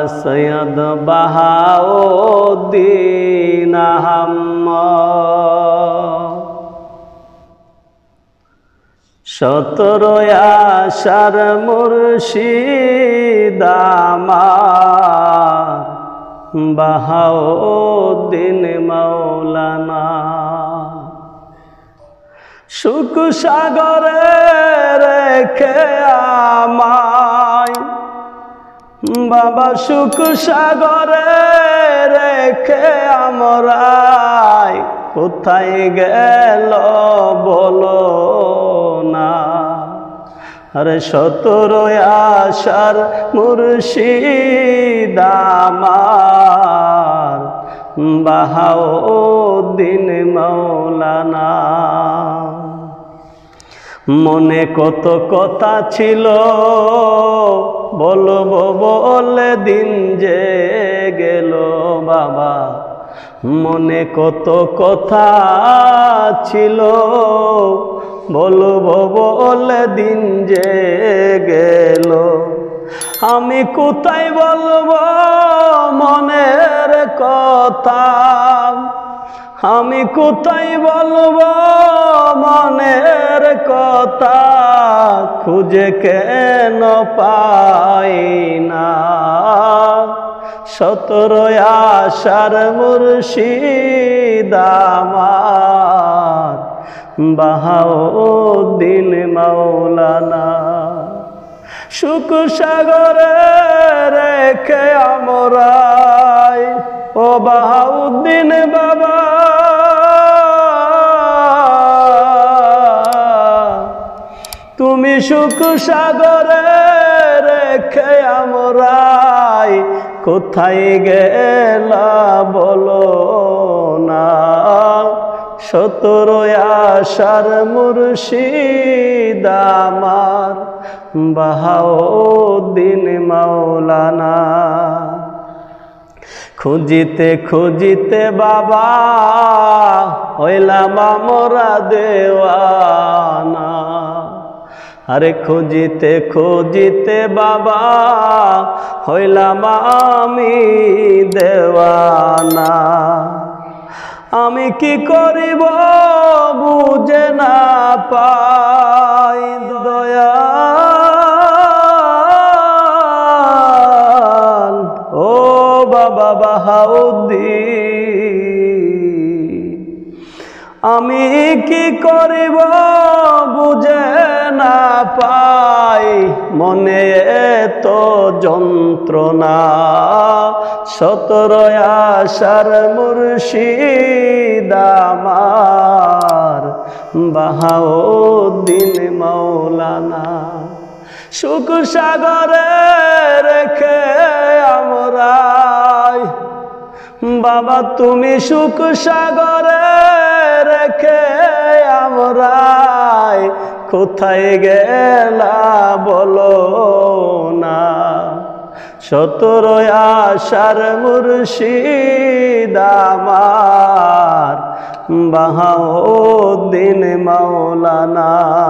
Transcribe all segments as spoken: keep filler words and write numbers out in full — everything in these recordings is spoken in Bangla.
সৈয়দ বাহাউদ্দিন আহমদ। সতেরো আষাঢ় মুর্শিদ আমার বাহাউদ্দিন মাওলানা। সুখ সাগরে রেখে আমায় বাবা, সুখ সাগরে রেখে আমরাই কোথায় গেল বলো না। আরে সতেরো আষাঢ় মুর্শিদ আমার বাহাউদ্দিন মাওলানা। মনে কত কথা ছিল বলবো বলে দিন যে গেল বাবা, মনে কত কথা ছিল বলবো বলে দিন যে গেল। আমি কোথায় বলবো মনের কথা, আমি কোথায় বলবো মনের কথা, খুঁজে কেন পাই না। সতেরো আষাঢ় মুর্শিদ আমার বাহাউদ্দিন মাওলানা। সুখ সাগরে রেখে আমরাই ও বাহাউদ্দিন বাবা, তুমি সুখ সাগরে রেখে আমরাই কোথায় গেলা বলো না। সতেরো আষাঢ় মুর্শিদ আমার বাহাউদ্দিন মাওলানা। খুঁজিতে খুঁজিতে বাবা হইলাম আমরা দেওয়ানা। আরে খুঁজিতে খুঁজিতে বাবা হইলাম আমি দেওয়ানা। আমি কি করিব বুঝে না পাই দয়াল ও বাবা বাহাউদ্দিন। আমি কি করিব বুঝে না পাই মনে এত যন্ত্রণা। সতেরো আষাঢ় মুর্শিদ আমার বাহাউদ্দিন মাওলানা। সুখ সাগরে রেখে আমরাই বাবা, তুমি সুখ সাগরে রেখে আমরাই কোথায় গেলা বলো না। সতেরো আষাঢ় মুর্শিদ আমার বাহাউদ্দিন মাওলানা।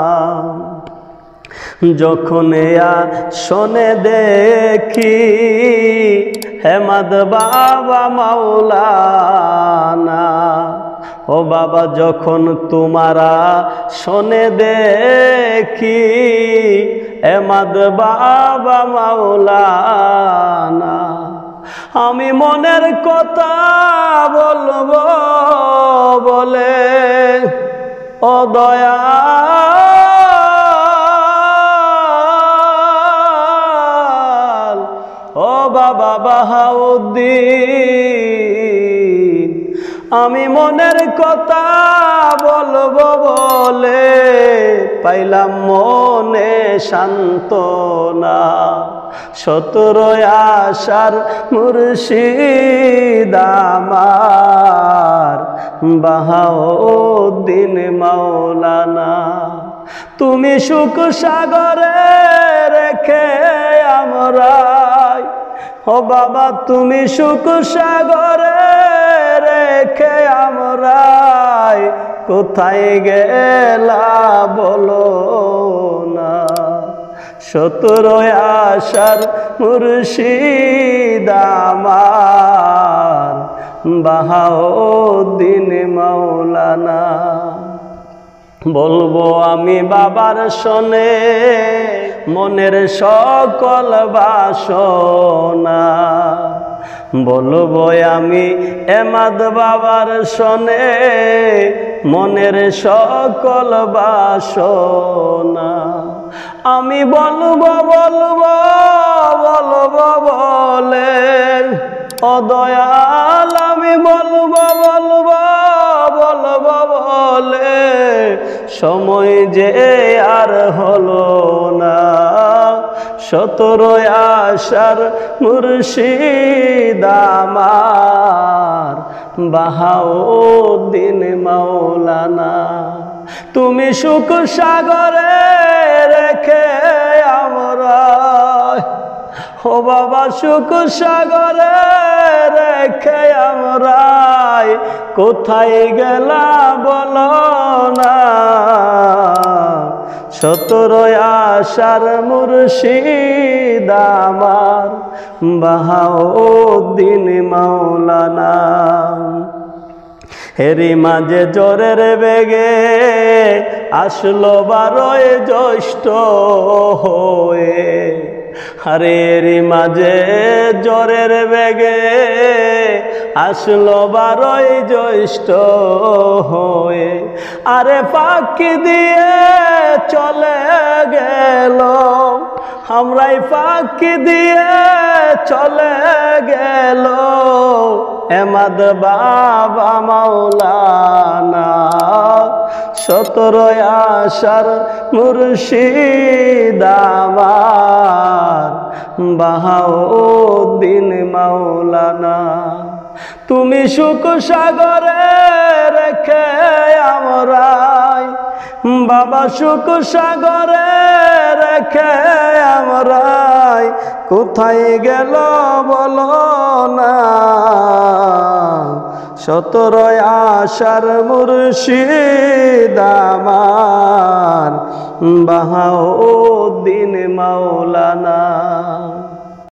যখন শোনে দেখি হেমাদ বাবা মাওলানা, ও বাবা যখন তোমারা শোনে দেখি হেমাদ বাবা মাওলানা, আমি মনের কথা বলবো বলে ও দয়া ও বাবা বাহাউদ্দিন, আমি মনের কথা বলবো বলে পাইলাম মনে সান্ত্বনা। সতেরো আষাঢ় মুর্শিদ আমার বাহাউদ্দিন মাওলানা। তুমি সুখ সাগরে রেখে আমরাই ও বাবা, তুমি সুখ সাগরে রেখে আমরাই কোথায় গেলা বলো না। সতেরো আশার মুর্শিদ আমার বাহাউদ্দিন মাওলানা। বলবো আমি বাবার শোনে মনের সকল বাসনা, বলবো আমি এমাদ বাবার শোনে মনের সকল বাসনা। আমি বলবো বলবো বলবো বলে ও দয়াল, আমি বলবো বলবো বলবো বলে সময় যে আর হলো না। সতেরো আশার মুর্শিদ আমার বাহাউদ্দিন মাওলানা। তুমি সুখ সাগরে রেখে আমরা, ও বাবা সুখ সাগরে রেখে আমরা কোথায় গেলা বলো না। সতেরো আশার মুর্শিদ আমার বাহাউদ্দিন মাওলানা। এরই মাঝে জ্বরের বেগে আসলো বারোয় জ্যৈষ্ঠ হয়ে, আরে এরই মাঝে জ্বরের বেগে আসলো বারোয় জ্যৈষ্ঠ হয়ে, আরে ফাঁকি দিয়ে চলে গেল আমরাই ফাঁকি দিয়ে চলে গেল এমাদ বাবা মাওলানা। সতেরো আশার মুর্শিদ আমার বাহাউদ্দিন মাওলানা। তুমি সুখ সাগরে রেখে আমরাই বাবা সুখ সাগরে রেখে আমরাই কোথায় গেল বলো না। সতেরো আশার মুর্শিদ আমার বাহাউদ্দিন মাওলানা।